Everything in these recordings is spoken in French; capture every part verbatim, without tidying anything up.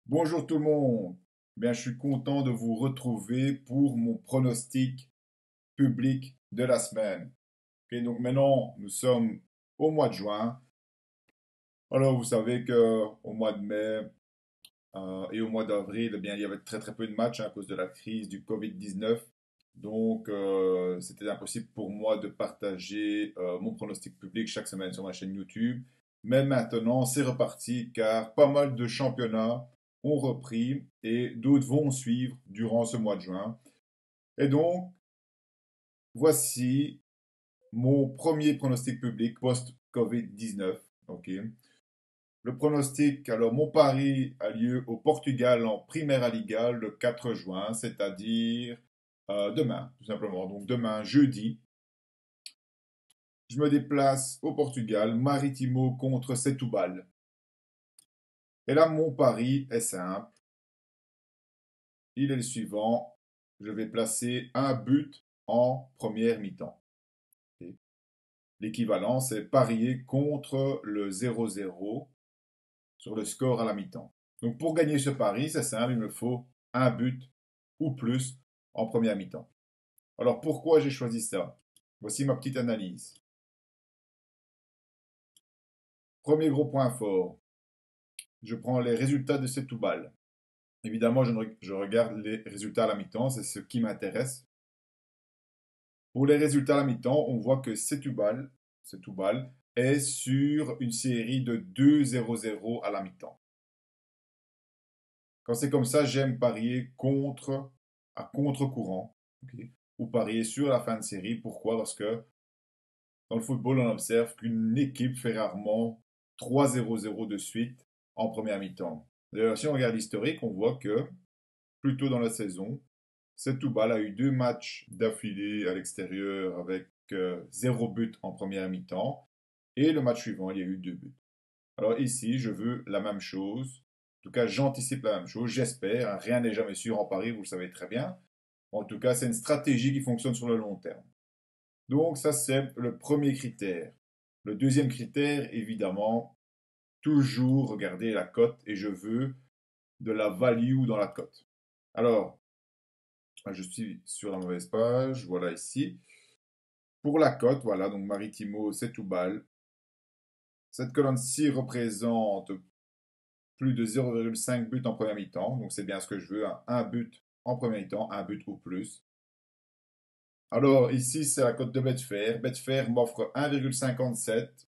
Bonjour tout le monde. Bien, je suis content de vous retrouver pour mon pronostic public de la semaine. Ok, donc maintenant, nous sommes au mois de juin. Alors, vous savez que au mois de mai euh, et au mois d'avril, eh bien, il y avait très très peu de matchs hein, à cause de la crise du covid dix-neuf. Donc, euh, c'était impossible pour moi de partager euh, mon pronostic public chaque semaine sur ma chaîne YouTube. Mais maintenant, c'est reparti car pas mal de championnats ont repris et d'autres vont suivre durant ce mois de juin. Et donc, voici mon premier pronostic public post-covid dix-neuf. Ok. Le pronostic, alors mon pari a lieu au Portugal en Primeira Liga le quatre juin, c'est-à-dire euh, demain, tout simplement. Donc demain, jeudi, je me déplace au Portugal, Maritimo contre Setúbal. Et là, mon pari est simple. Il est le suivant. Je vais placer un but en première mi-temps. Okay. L'équivalent, c'est parier contre le zéro zéro sur le score à la mi-temps. Donc pour gagner ce pari, c'est simple, il me faut un but ou plus en première mi-temps. Alors pourquoi j'ai choisi ça? Voici ma petite analyse. Premier gros point fort, je prends les résultats de Setúbal. Évidemment, je, ne, je regarde les résultats à la mi-temps, c'est ce qui m'intéresse. Pour les résultats à la mi-temps, on voit que Setúbal, Setúbal est sur une série de deux zéro zéro à la mi-temps. Quand c'est comme ça, j'aime parier contre, à contre-courant, okay, ou parier sur la fin de série. Pourquoi? Parce que dans le football, on observe qu'une équipe fait rarement trois zéro zéro de suite en première mi-temps. D'ailleurs, si on regarde l'historique, on voit que plus tôt dans la saison, Setúbal a eu deux matchs d'affilée à l'extérieur avec euh, zéro but en première mi-temps. Et le match suivant, il y a eu deux buts. Alors ici, je veux la même chose. En tout cas, j'anticipe la même chose. J'espère. Hein, rien n'est jamais sûr en Paris, vous le savez très bien. En tout cas, c'est une stratégie qui fonctionne sur le long terme. Donc ça, c'est le premier critère. Le deuxième critère, évidemment, toujours regarder la cote et je veux de la value dans la cote. Alors, je suis sur la mauvaise page, voilà ici. Pour la cote, voilà, donc Maritimo, c'est tout balle. Cette colonne-ci représente plus de zéro virgule cinq buts en première mi-temps, donc c'est bien ce que je veux, hein. Un but en première mi-temps, un but ou plus. Alors ici, c'est la cote de Betfair. Betfair m'offre un virgule cinquante-sept.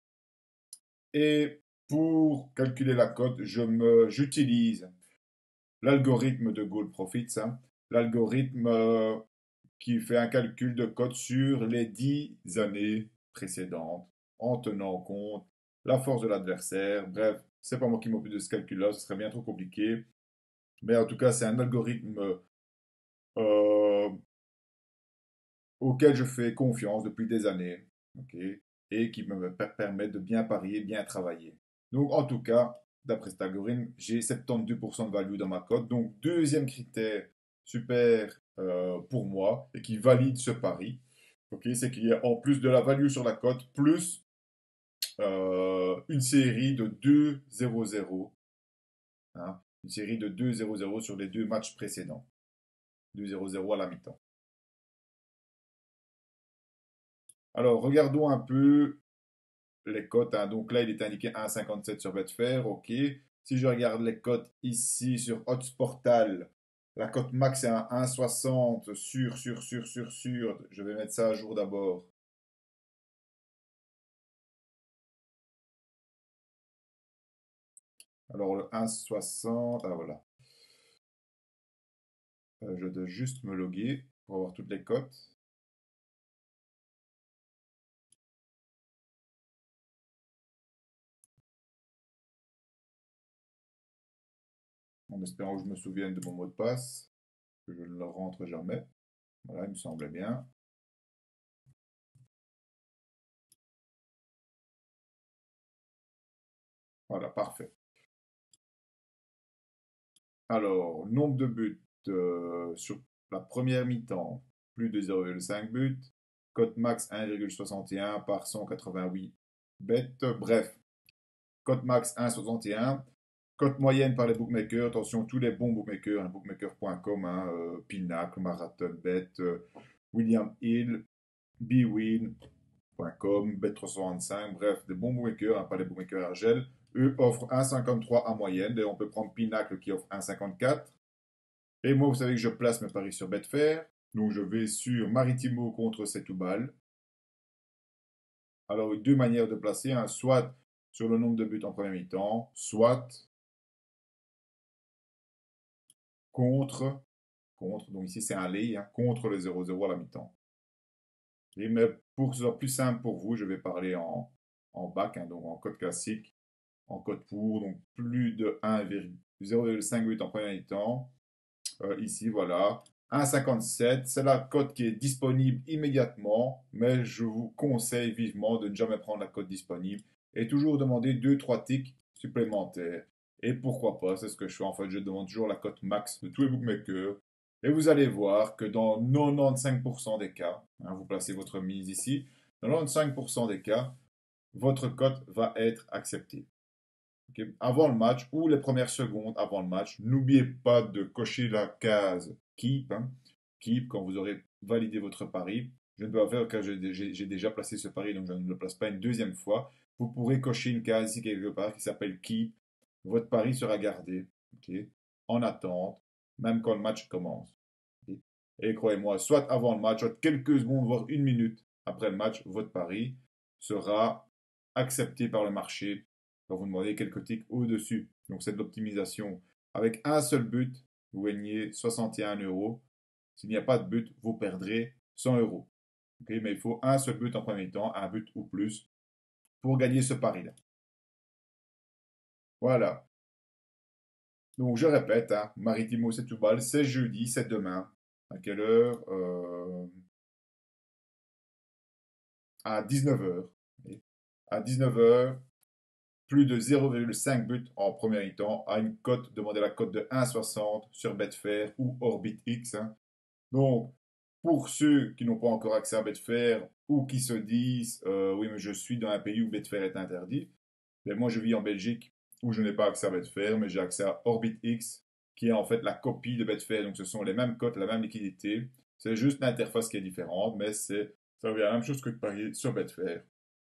Et pour calculer la cote, je me, j'utilise l'algorithme de Goal Profits, hein. L'algorithme euh, qui fait un calcul de cote sur les dix années précédentes, en tenant compte la force de l'adversaire. Bref, c'est pas moi qui m'occupe de ce calcul-là, ce serait bien trop compliqué. Mais en tout cas, c'est un algorithme euh, auquel je fais confiance depuis des années, okay, et qui me permet de bien parier, bien travailler. Donc, en tout cas, d'après cet algorithme, j'ai soixante-douze pour cent de value dans ma cote. Donc, deuxième critère super euh, pour moi et qui valide ce pari, okay, c'est qu'il y a en plus de la value sur la cote, plus euh, une série de deux zéro zéro, hein, une série de deux zéro zéro sur les deux matchs précédents. deux zéro zéro à la mi-temps. Alors, regardons un peu les cotes, hein. Donc là, il est indiqué un virgule cinquante-sept sur Betfair. OK. Si je regarde les cotes ici sur Odds la cote max est à un virgule soixante sur, sur, sur, sur, sur. Je vais mettre ça à jour d'abord. Alors le un virgule soixante, ah voilà. Euh, je dois juste me loguer pour avoir toutes les cotes. En espérant que je me souvienne de mon mot de passe, que je ne le rentre jamais. Voilà, il me semblait bien. Voilà, parfait. Alors, nombre de buts euh, sur la première mi-temps, plus de zéro virgule cinq buts. Cote max un virgule soixante et un par cent quatre-vingt-huit bêtes. Bref, cote max un virgule soixante et un. Cote moyenne par les bookmakers. Attention, tous les bons bookmakers, hein, bookmaker point com, hein, euh, Pinacle, Marathonbet, euh, William Hill, bwin point com, Bet trois cent vingt-cinq, bref, des bons bookmakers, hein, pas les bookmakers Argel. Eux offrent un virgule cinquante-trois en moyenne. Et on peut prendre Pinacle qui offre un virgule cinquante-quatre. Et moi, vous savez que je place mes paris sur Betfair. Donc, je vais sur Maritimo contre Setúbal. Alors, deux manières de placer, hein, soit sur le nombre de buts en première mi-temps, soit contre, contre, donc ici c'est un lay, hein, contre le zéro zéro à la mi-temps. Et mais pour que ce soit plus simple pour vous, je vais parler en, en bac, hein, donc en code classique, en code pour, donc plus de zéro virgule cinq buts en première mi-temps. Euh, ici, voilà. un virgule cinquante-sept, c'est la cote qui est disponible immédiatement, mais je vous conseille vivement de ne jamais prendre la cote disponible et toujours demander deux trois ticks supplémentaires. Et pourquoi pas, c'est ce que je fais en fait, je demande toujours la cote max de tous les bookmakers. Et vous allez voir que dans quatre-vingt-quinze pour cent des cas, hein, vous placez votre mise ici, dans quatre-vingt-quinze pour cent des cas, votre cote va être acceptée. Okay. Avant le match ou les premières secondes avant le match, n'oubliez pas de cocher la case Keep. Hein. Keep quand vous aurez validé votre pari. Je ne peux pas faire car j'ai déjà placé ce pari, donc je ne le place pas une deuxième fois. Vous pourrez cocher une case ici quelque part qui s'appelle Keep. Votre pari sera gardé okay, en attente, même quand le match commence. Okay. Et croyez-moi, soit avant le match, soit quelques secondes, voire une minute après le match, votre pari sera accepté par le marché quand vous demandez quelques ticks au-dessus. Donc c'est de l'optimisation. Avec un seul but, vous gagnez soixante et un euros. S'il n'y a pas de but, vous perdrez cent euros. Okay, mais il faut un seul but en premier temps, un but ou plus, pour gagner ce pari-là. Voilà. Donc je répète, hein, Maritimo Setúbal, c'est jeudi, c'est demain. À quelle heure euh, À dix-neuf heures. À dix-neuf heures, plus de zéro virgule cinq buts en premier mi-temps à une cote, demandez la cote de un virgule soixante sur Betfair ou OrbitX. Hein. Donc, pour ceux qui n'ont pas encore accès à Betfair ou qui se disent euh, oui, mais je suis dans un pays où Betfair est interdit, ben moi je vis en Belgique où je n'ai pas accès à Betfair, mais j'ai accès à OrbitX qui est en fait la copie de Betfair. Donc, ce sont les mêmes cotes, la même liquidité. C'est juste l'interface qui est différente, mais c'est ça revient à la même chose que de parier sur Betfair.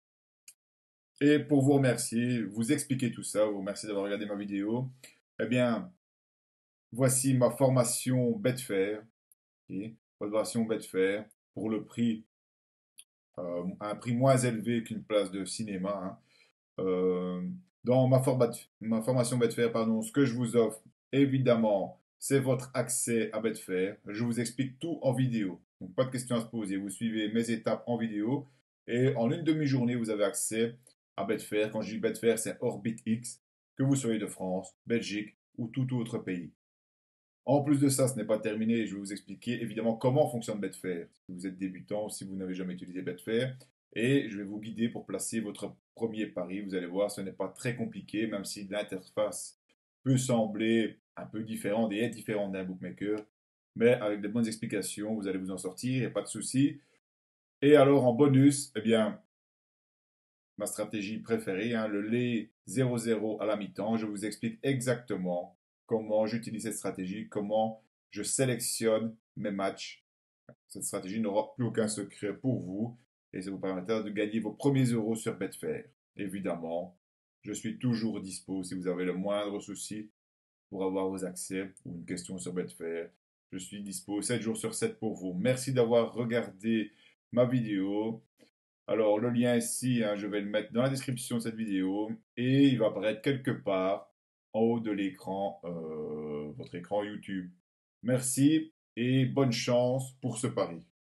Et pour vous remercier, vous expliquer tout ça, vous remercier d'avoir regardé ma vidéo, eh bien, voici ma formation Betfair, okay, formation Betfair pour le prix, euh, un prix moins élevé qu'une place de cinéma. Hein. Euh, dans ma, format, ma formation Betfair, pardon, ce que je vous offre, évidemment, c'est votre accès à Betfair. Je vous explique tout en vidéo. Donc, pas de questions à se poser. Vous suivez mes étapes en vidéo et en une demi-journée, vous avez accès à Betfair. Quand je dis Betfair, c'est OrbitX, que vous soyez de France, Belgique ou tout autre pays. En plus de ça, ce n'est pas terminé. Je vais vous expliquer évidemment comment fonctionne Betfair. Si vous êtes débutant ou si vous n'avez jamais utilisé Betfair. Et je vais vous guider pour placer votre premier pari. Vous allez voir, ce n'est pas très compliqué, même si l'interface peut sembler un peu différente et est différente d'un bookmaker. Mais avec de bonnes explications, vous allez vous en sortir, il n'y a pas de souci. Et alors, en bonus, eh bien, ma stratégie préférée, hein, le lay zéro zéro à la mi-temps. Je vous explique exactement comment j'utilise cette stratégie, comment je sélectionne mes matchs. Cette stratégie n'aura plus aucun secret pour vous et ça vous permettra de gagner vos premiers euros sur Betfair. Évidemment, je suis toujours dispo si vous avez le moindre souci pour avoir vos accès ou une question sur Betfair. Je suis dispo sept jours sur sept pour vous. Merci d'avoir regardé ma vidéo. Alors, le lien ici, hein, je vais le mettre dans la description de cette vidéo et il va apparaître quelque part en haut de l'écran, euh, votre écran YouTube. Merci et bonne chance pour ce pari.